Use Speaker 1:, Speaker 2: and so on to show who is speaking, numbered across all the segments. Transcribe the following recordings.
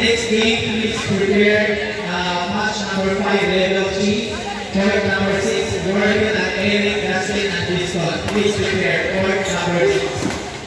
Speaker 1: Next game is prepared match number 5 level G. Court number 6, Gordon and Eric, Gaston and Discord. Please prepare court number 6.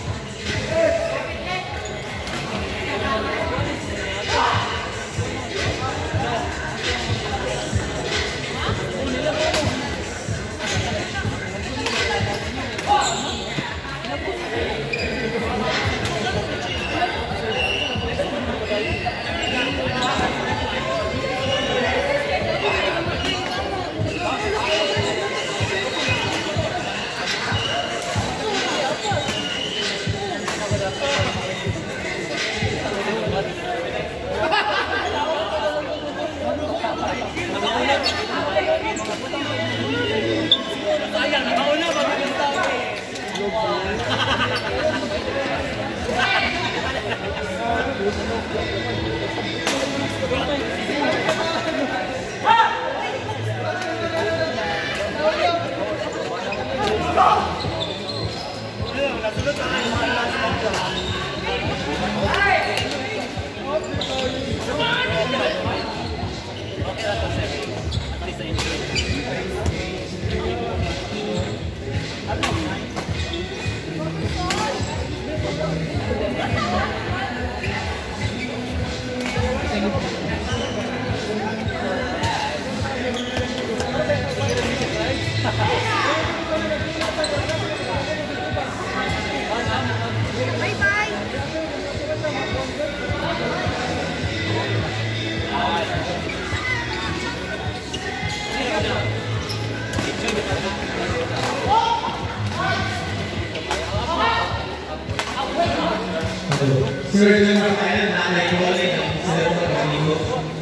Speaker 1: Sir, dyan ba tayo na nag-rolling ang cellphone ng ligo?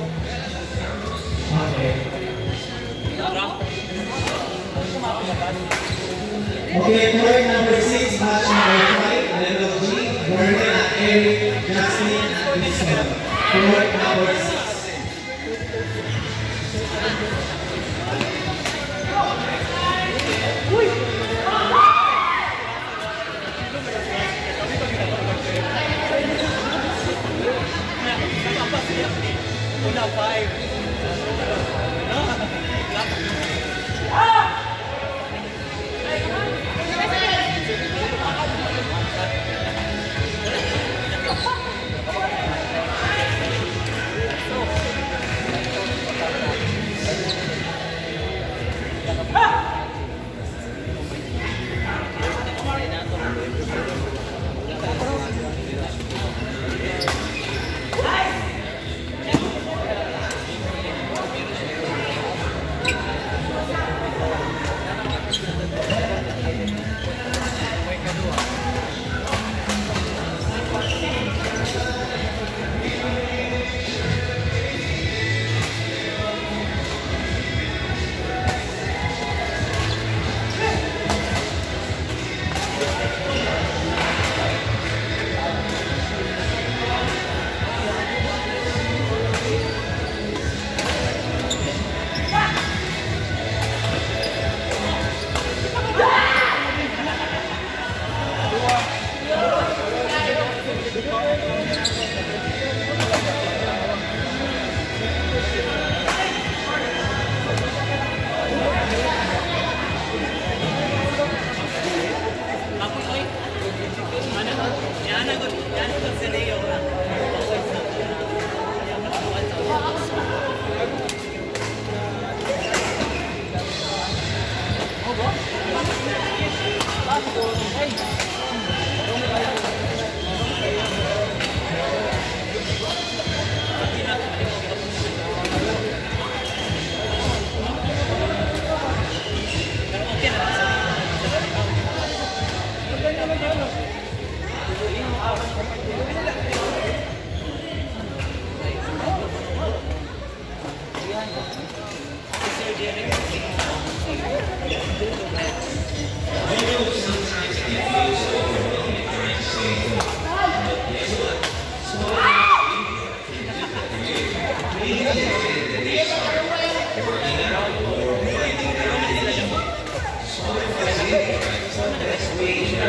Speaker 1: Okay. Okay, court number 6, match number 5, level G, Gordon and Eric, Justin and Discord. Court number 6.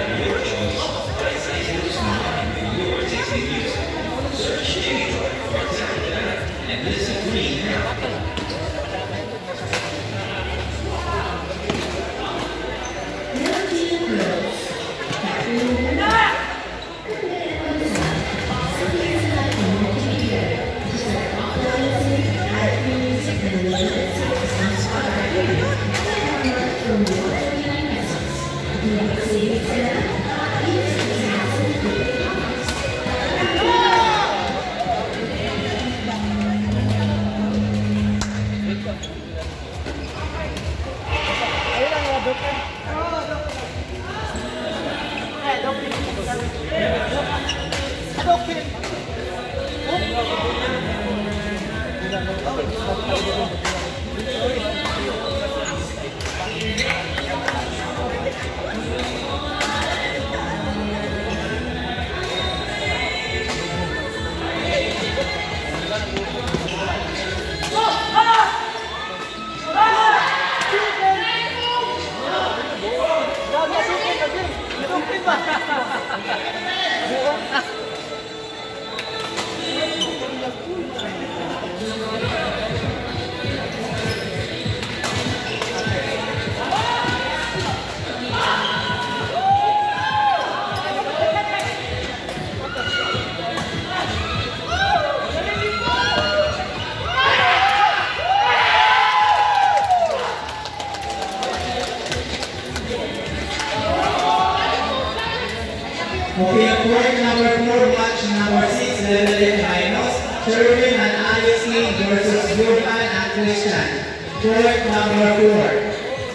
Speaker 2: Search JBC
Speaker 1: Okay, court number 4, match number 6, level finals. Sherwin and Alice Lee versus Jordan and Christian. Court number 4.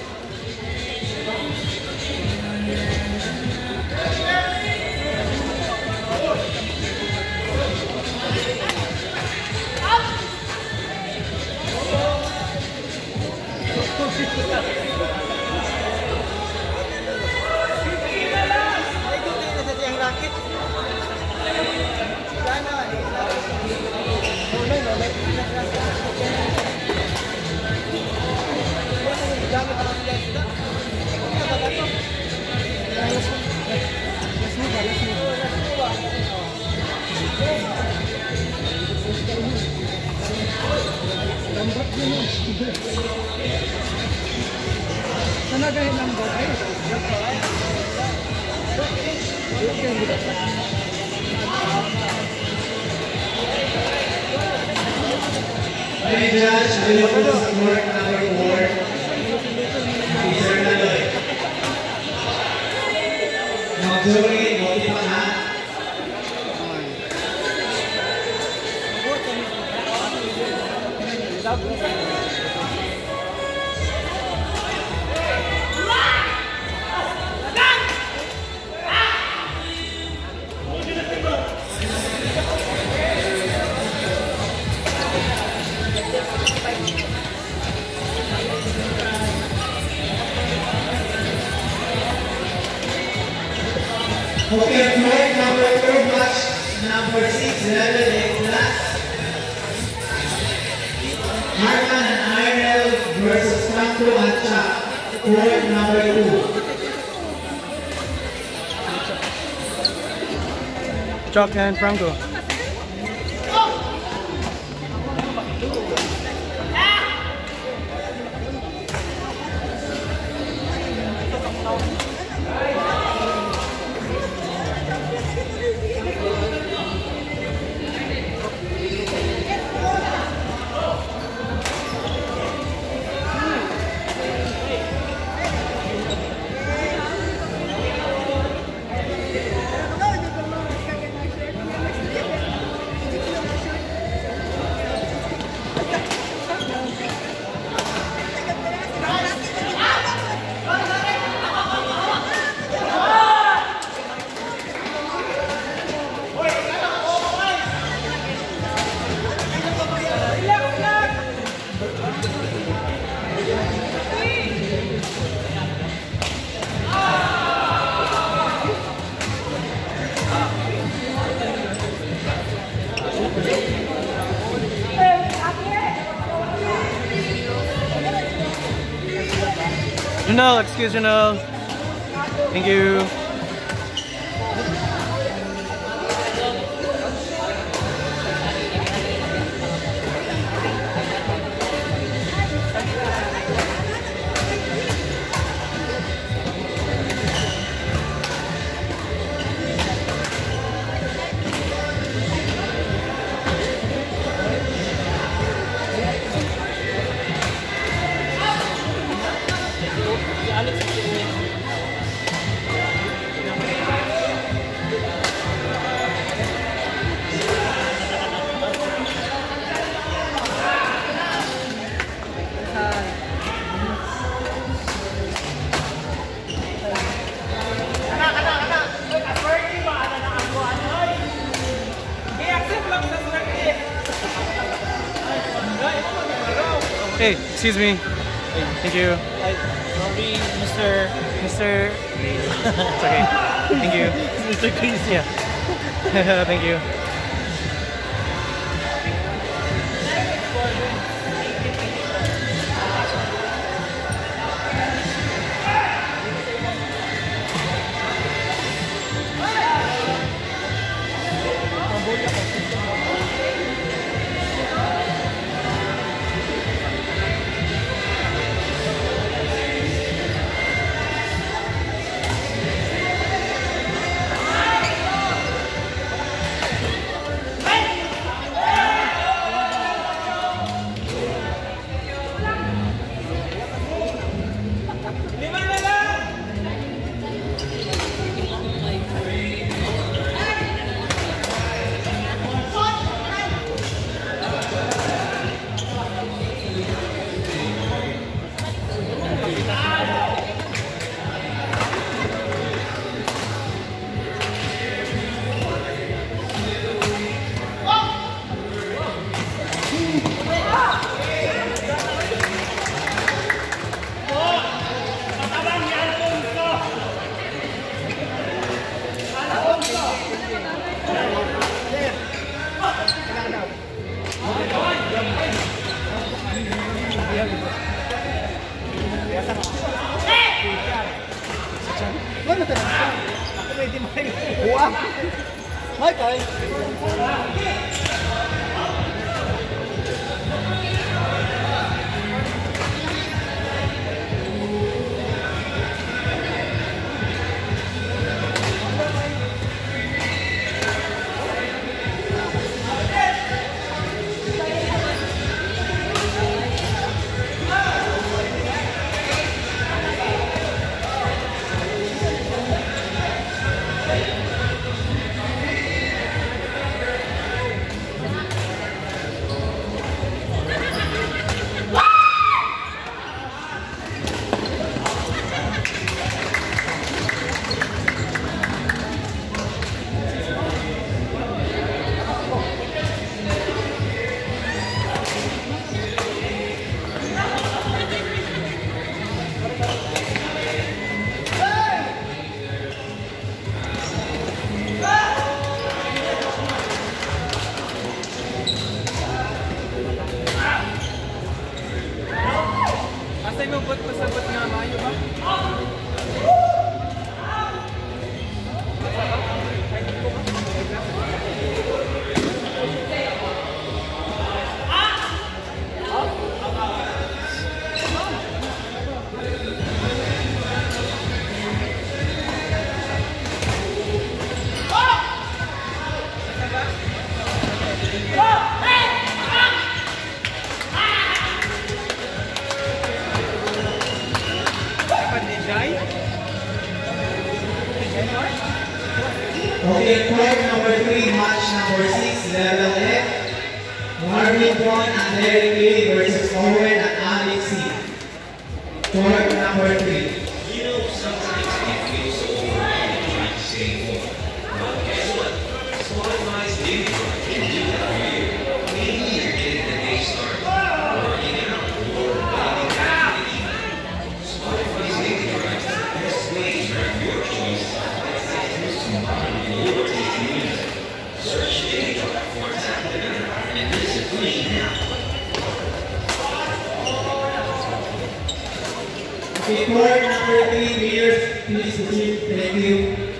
Speaker 1: Judge, will court number 4, Mr. Naloy. Mag-jury, buti pa ka. Okay, court number 4, match number 6, level 8 class. Markan and Irel versus Franco and Chuck. Court number 2.
Speaker 2: Chuck and Franco. Janelle, excuse Janelle. Thank you. Hey, excuse me. Thank you.
Speaker 3: Sorry, Mr.
Speaker 2: It's okay. Thank you.
Speaker 3: Mr. Chris.
Speaker 2: Yeah. Thank you.
Speaker 1: Okay, court number 3, match number 6, level F. Marvin John and Larry Lee versus Owen and Alex C. Court number 3.
Speaker 4: You know, sometimes it feels so overwhelming trying to stay informed. But guess what? Spotify's Daily Drive can do that for you. Maybe you're getting the day started, working out, or winding down in the evening. Spotify's Daily Drive is the best way to track your choice to modern your taste in music. Search Daily Drive for Tap the Minute and listen clean now.
Speaker 1: Okay, court number 3, viewers, please proceed. Thank you.